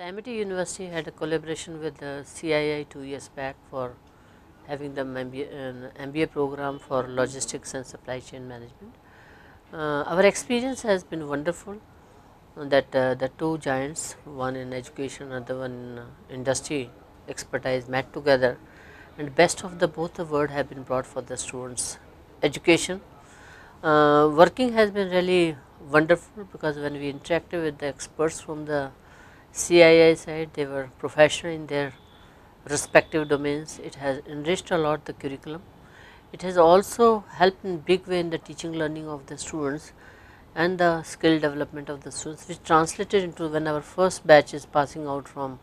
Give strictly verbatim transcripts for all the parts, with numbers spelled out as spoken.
Amity University had a collaboration with the C I I two years back for having the M B A, an M B A program for logistics and supply chain management. Uh, our experience has been wonderful uh, that uh, the two giants, one in education, another one in uh, industry expertise, met together, and best of the both the world have been brought for the students' education. Uh, working has been really wonderful because when we interacted with the experts from the C I I side, they were professional in their respective domains. It has enriched a lot the curriculum. It has also helped in big way in the teaching learning of the students and the skill development of the students, which translated into when our first batch is passing out from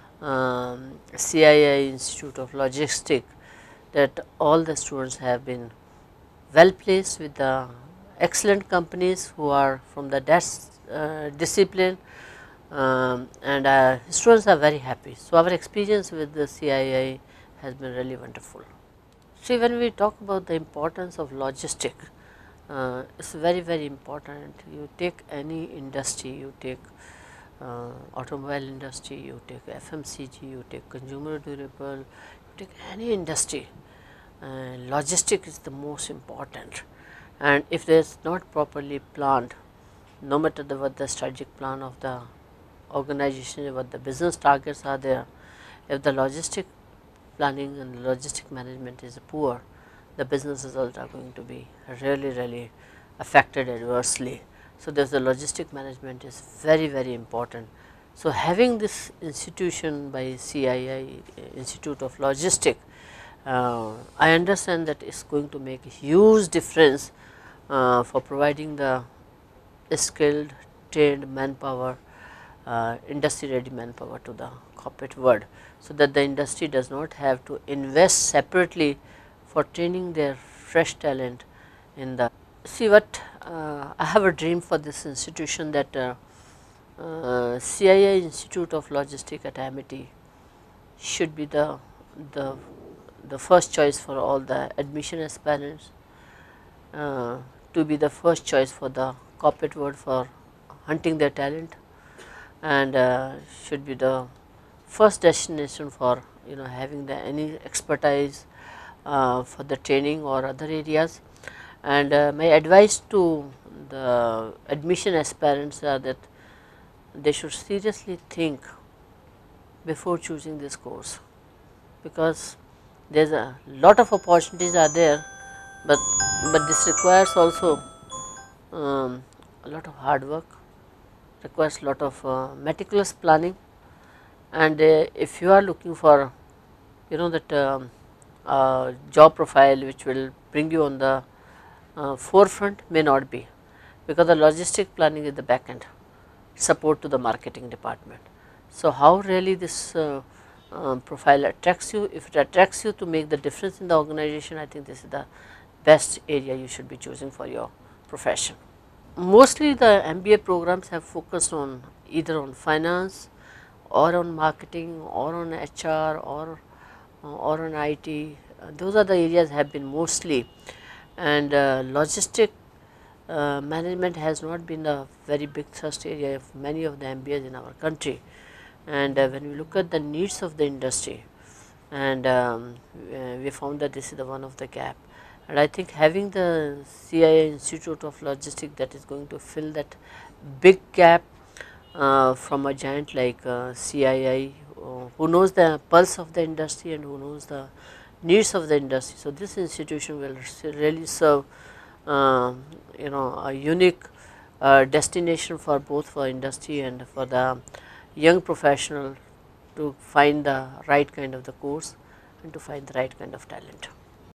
um, C I I Institute of Logistics, that all the students have been well placed with the excellent companies who are from the desk uh, discipline, um, and uh, students are very happy. So, our experience with the C I I has been really wonderful. See, when we talk about the importance of logistics, uh, it is very very important. You take any industry, you take uh, automobile industry, you take F M C G, you take consumer durable, you take any industry, uh, logistics is the most important. And if there is not properly planned, no matter the, what the strategic plan of the organization, what the business targets are there, if the logistic planning and logistic management is poor, the business results are going to be really really affected adversely. So, there is the logistic management is very very important. So, having this institution by C I I Institute of Logistics, uh, I understand that it is going to make a huge difference uh, for providing the skilled trained manpower, uh, industry ready manpower to the corporate world, so that the industry does not have to invest separately for training their fresh talent in the. See what uh, I have a dream for this institution, that uh, uh, C I I Institute of Logistics at Amity should be the the the first choice for all the admission aspirants, uh, to be the first choice for the corporate world for hunting their talent, and uh, should be the first destination for you know having the any expertise uh, for the training or other areas. And uh, my advice to the admission aspirants are that they should seriously think before choosing this course, because there is a lot of opportunities are there, but but this requires also um, a lot of hard work, requires a lot of uh, meticulous planning. And uh, if you are looking for you know that um, uh, job profile which will bring you on the uh, forefront, may not be, because the logistic planning is the back end support to the marketing department. So, how really this uh, uh, profile attracts you? If it attracts you to make the difference in the organization, I think this is the best area you should be choosing for your profession. Mostly the M B A programs have focused on either on finance or on marketing or on H R or uh, or on I T. Uh, those are the areas have been mostly, and uh, logistic uh, management has not been a very big thrust area of many of the M B As in our country. And uh, when we look at the needs of the industry, and um, uh, we found that this is the one of the gap. And I think having the C I I Institute of Logistics, that is going to fill that big gap uh, from a giant like uh, C I I, uh, who knows the pulse of the industry and who knows the needs of the industry. So, this institution will really serve uh, you know a unique uh, destination for both for industry and for the young professional to find the right kind of the course and to find the right kind of talent.